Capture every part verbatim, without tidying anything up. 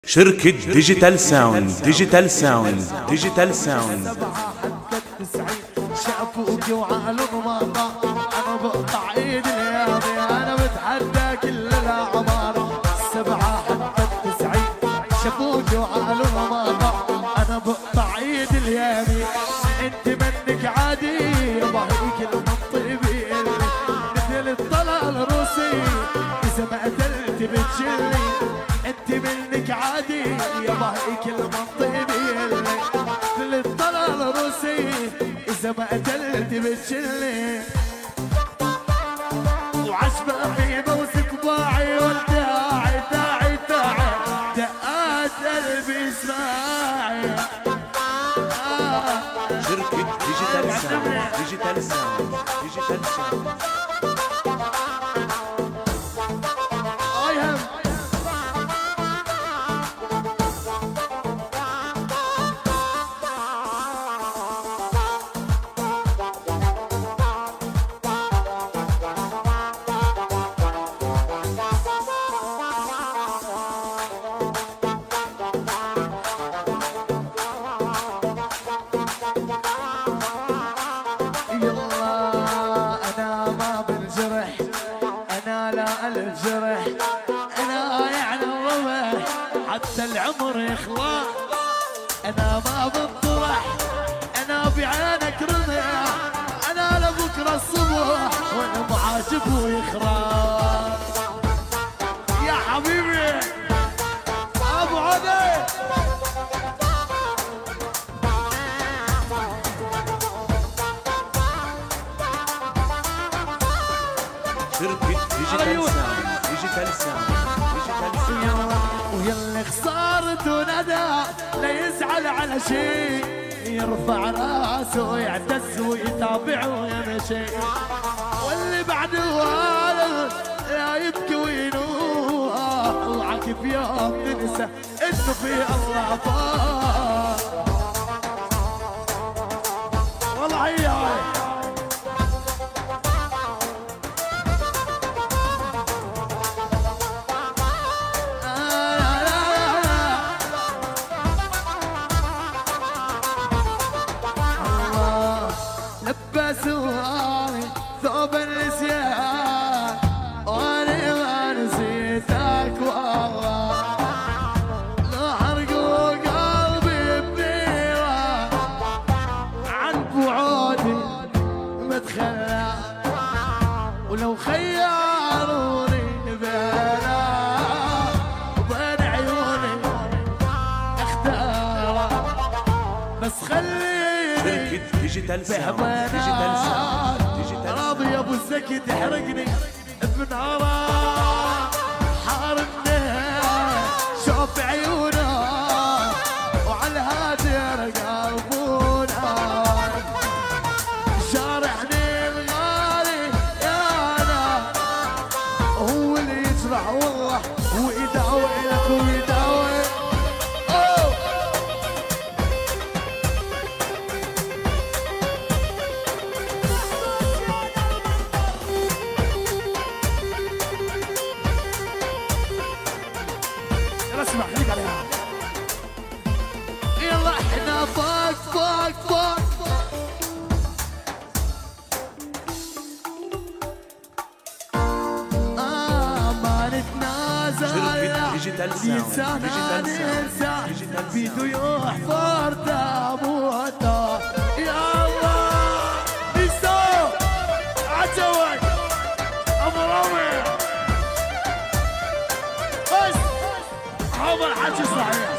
شركة ديجيتال ساوند ديجيتال ساوند ديجيتال ساوند شافوك وعالم ما انا بقطع ايد اليابي انا بتحدى كل الاعمار السبعه حتى التسعين شافوك وعالم ما انا بقطع ايد اليابي انت منك عادي يابا هيك المنطبي مثل الطلال الروسي اذا ما قتلت بتشلي انت منك عادي يابا هيك المنطبي مثل الطلال الروسي إذا ما قتلت بتشلي وعشبة بوسك باعي والداعي داعي داعي دقات قلبي اسمعي شركة ديجيتال ساوند ديجيتال ساوند ديجيتال ساوند الجرح انا يعني الربح حتى العمر يخلع انا ما بنطرح انا بعينك رضع انا لبكره الصبح وانا معاجب ويخرع يا حبيبي ابو عدي شركة ديجيتال ساوند ديجيتال ساوند ديجيتال ساوند ويلي خسارته ندى لا يزعل على شيء يرفع راسه ويعتز ويتابع ويمشي واللي بعده والد لا يبكي وينوح اوعك في يوم تنسى انه في الله فاق والله هي لبسوني ثوب النسيان وانا ما نسيتك والله لا حرقوا قلبي بنيرة عن بعودي متخلى ولو خيروني بينا وبين عيوني اختار بس خلي ديجيتال ساوند ديجيتال ساوند ديجيتال راضي يا ابو الزكي تحرقني بناره حارمني شوف عيونه وعلى الهادر قلبونا شارحني الغالي يا انا هو اللي يجرح والله ويداوي لك ويداوي اسمع خليك عليها يلا احنا فوق فوق فوق آه ما نتنازل ديجيتال ساوند ديجيتال ساوند بيدو يحفر تابوته يا الله بيسو عجوك ابو رامي بس هذا الحكي صحيح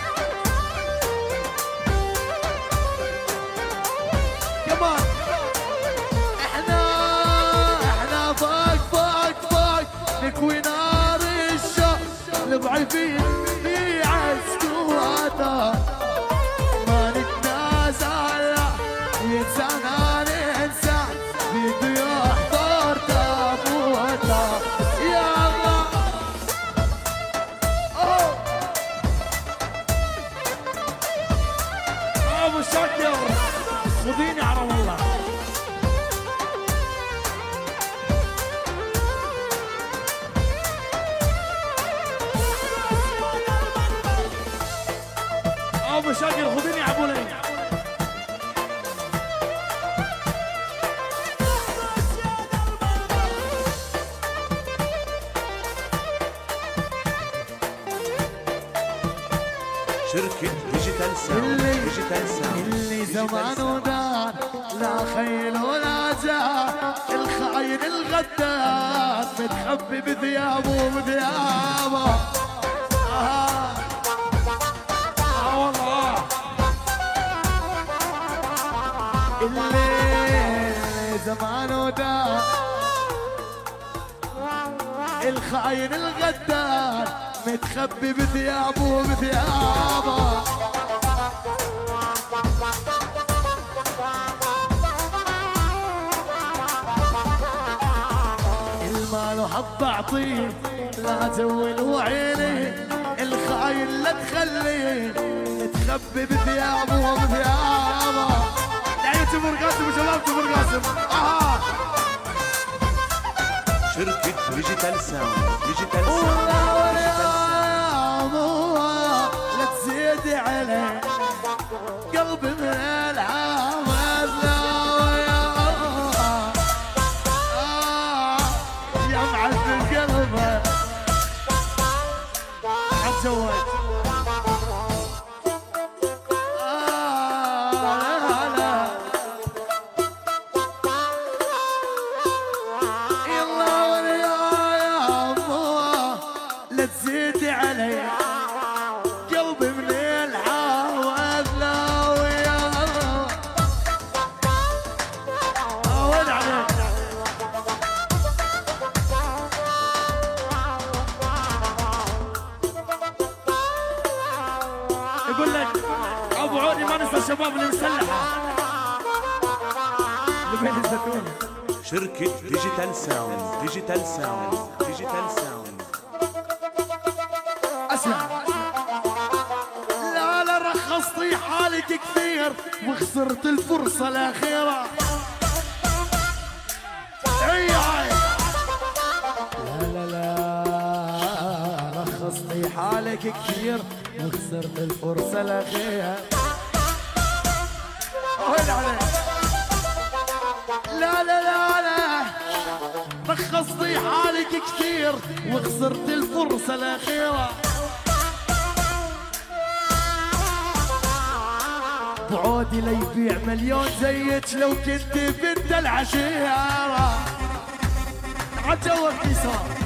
كمان احنا احنا فوق فوق فوق نكوي نار الشوق الضعيفين في عسكواته ما نتنازل ينسانا ننسى بده يحضر تابوته يا الله ابو شكر خذيني على والله ابو شاكر خذيني يا ابو ليل. شركة ديجيتال ساوند ديجيتال ساوند اللي زمانه دار لا خيل ولا جار، الخاين الغدار متخبي بثيابه بثيابه. آه اه والله اللي زمانه دار الخاين الغدار متخبي بثيابه بثيابه. المال وحب اعطيه لا تول وعيني، الخاين لا تخليه متخبي بثيابه بثيابه. تعالوا تمر قاسم وشباب تمر قاسم. اها شركة ديجيتال ساوند ديجيتال ساوند والله ديجيتال ساوند. لا تزيد عليه قلبي من العوض يا معذب قلبه عالزواج. لا تزيد علي قلبي من العوض لا ويا وين عليك؟ يقول لك ابو عودي ما ننسى الشباب اللي مسلحه اللي بين الزيتون. شركة ديجيتال ساوند ديجيتال ساوند ديجيتال ساوند. اسمع لا لا رخصتي حالك كثير وخسرت الفرصة الأخيرة. هي هاي لا لا لا رخصتي حالك كثير وخسرت الفرصة الأخيرة. وين عليك؟ لا لا لا لا رخصتي حالك كثير وخسرت الفرصة الأخيرة. بعودي ليبيع مليون زيك لو كنت بنت العشيرة. عجوك نساء